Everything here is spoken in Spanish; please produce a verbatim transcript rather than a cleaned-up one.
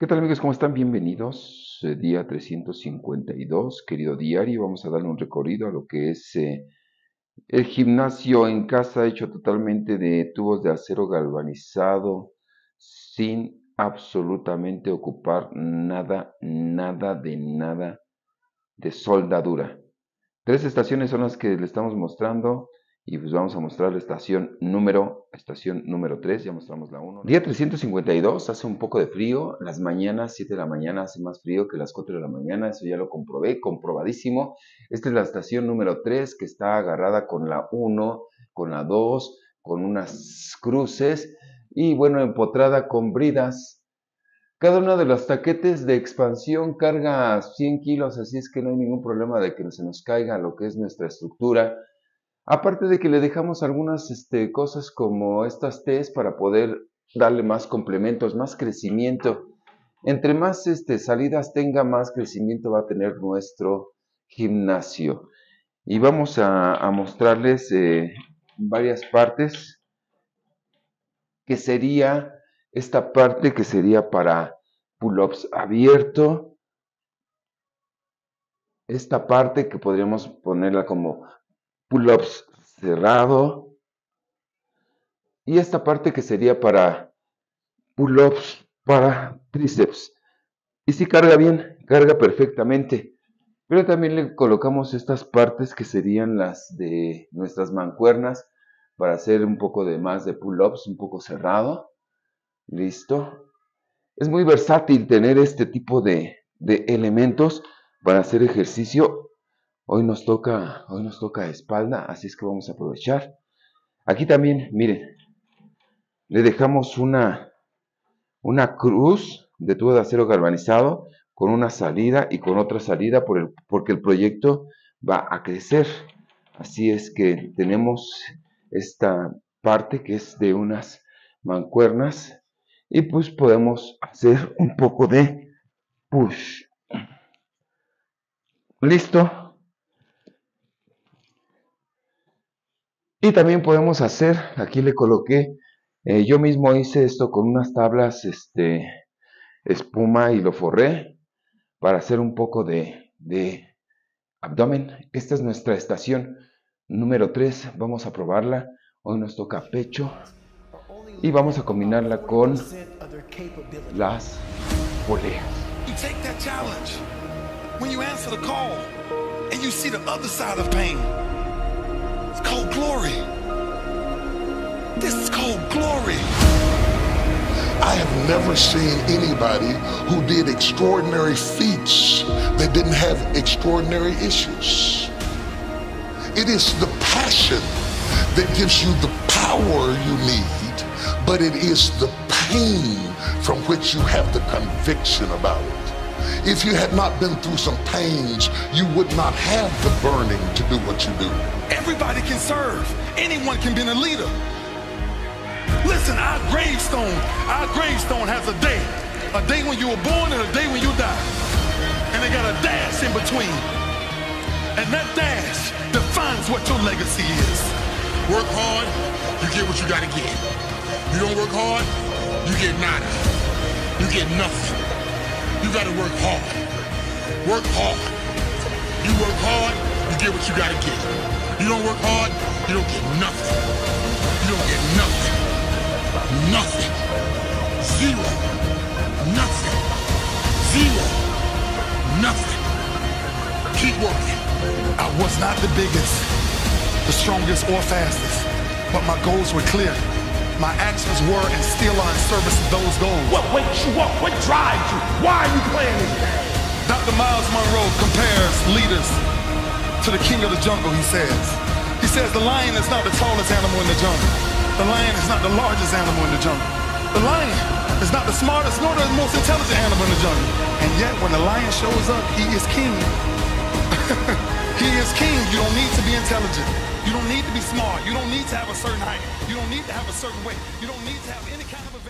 ¿Qué tal amigos? ¿Cómo están? Bienvenidos. Eh, día trescientos cincuenta y dos, querido diario. Vamos a darle un recorrido a lo que es eh, el gimnasio en casa hecho totalmente de tubos de acero galvanizado sin absolutamente ocupar nada, nada de nada de soldadura. Tres estaciones son las que le estamos mostrando y pues vamos a mostrar la estación número, estación número tres, ya mostramos la uno. Día trescientos cincuenta y dos, hace un poco de frío, las mañanas, siete de la mañana hace más frío que las cuatro de la mañana, eso ya lo comprobé, comprobadísimo. Esta es la estación número tres que está agarrada con la uno, con la dos, con unas cruces y bueno, empotrada con bridas. Cada una de los taquetes de expansión carga cien kilos, así es que no hay ningún problema de que se nos caiga lo que es nuestra estructura. Aparte de que le dejamos algunas este, cosas como estas T's para poder darle más complementos, más crecimiento. Entre más este, salidas tenga, más crecimiento va a tener nuestro gimnasio. Y vamos a, a mostrarles eh, varias partes, que sería esta parte que sería para pull-ups abierto. Esta parte que podríamos ponerla como pull-ups cerrado. Y esta parte que sería para pull-ups para tríceps. Y si carga bien, carga perfectamente. Pero también le colocamos estas partes que serían las de nuestras mancuernas para hacer un poco de más de pull-ups, un poco cerrado. Listo. Es muy versátil tener este tipo de, de elementos para hacer ejercicio. Hoy nos toca, hoy nos toca espalda, así es que vamos a aprovechar. Aquí también, miren, le dejamos una, una cruz de tubo de acero galvanizado con una salida y con otra salida por el, porque el proyecto va a crecer. Así es que tenemos esta parte que es de unas mancuernas y pues podemos hacer un poco de push. Listo. Y también podemos hacer, aquí le coloqué, eh, yo mismo hice esto con unas tablas este, espuma y lo forré para hacer un poco de, de abdomen. Esta es nuestra estación número tres, vamos a probarla. Hoy nos toca pecho y vamos a combinarla con las poleas. It's called glory. This is called glory. I have never seen anybody who did extraordinary feats that didn't have extraordinary issues. It is the passion that gives you the power you need, but it is the pain from which you have the conviction about it. If you had not been through some pains, you would not have the burning to do what you do. Everybody can serve. Anyone can be a leader. Listen, our gravestone, our gravestone has a day. A day when you were born and a day when you die. And they got a dash in between. And that dash defines what your legacy is. Work hard, you get what you gotta get. You don't work hard, you get nada. You get nothing. You gotta work hard. Work hard. You work hard, you get what you gotta get. You don't work hard, you don't get nothing. You don't get nothing. Nothing. Zero. Nothing. Zero. Nothing. Keep working. I was not the biggest, the strongest, or fastest, but my goals were clear. My actions were and still are in service of those goals. What wakes you up? What drives you? Why are you playing this game? Doctor Miles Monroe compares leaders to the king of the jungle, he says. He says the lion is not the tallest animal in the jungle. The lion is not the largest animal in the jungle. The lion is not the smartest nor the most intelligent animal in the jungle. And yet when the lion shows up, he is king. He is king. You don't need to be intelligent. You don't need to be smart. You don't need to have a certain height. You don't need to have a certain weight. You don't need to have any kind of a